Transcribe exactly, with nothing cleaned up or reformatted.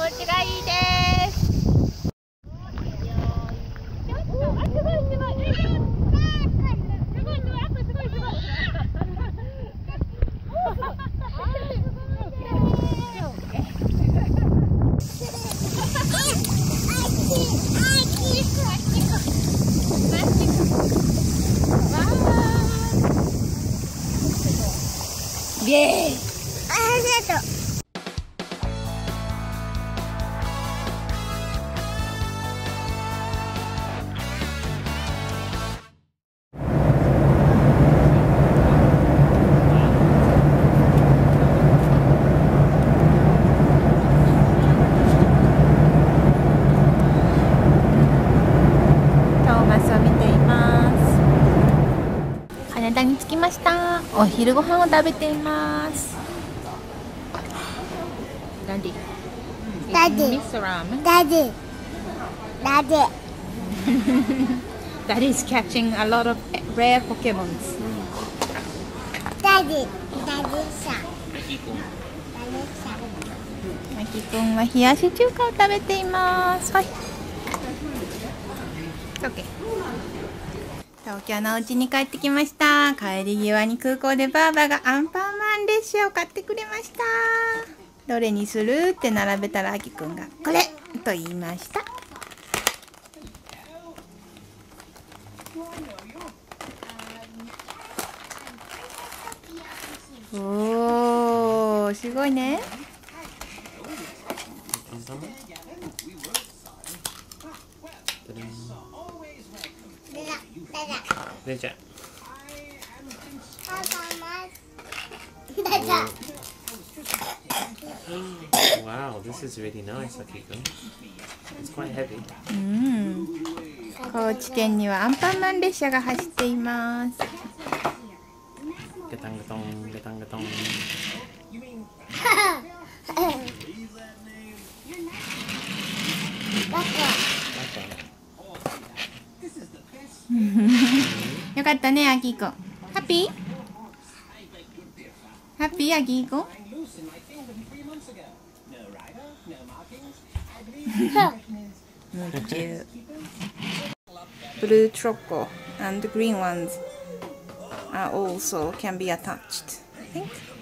ちがいいです。イエーイ。ありがとう。羽田に着きました。お昼ご飯を食べています。ダディ。ダディ。ダディ。ダディ。Daddy's catching a lot of rare Pokemons. ダディ。ダディさん。マキ君は冷やし中華を食べています。はい。OK。東京のお家に帰ってきました。帰り際に空港でばあばがアンパンマン列車を買ってくれました。どれにするって並べたらあきくんがこれと言いました。おー、すごいね。 出ちゃう。Wow, this is really nice, Akiko. It's quite heavy. うん。高知県にはアンパンマン列車が走っています。 ガタンガトン、ガタンガトン。よかったね、アキコ。ハッピー？ハッピー、アキコ？夢中。Blue choco and the green ones are also can be attached. I think.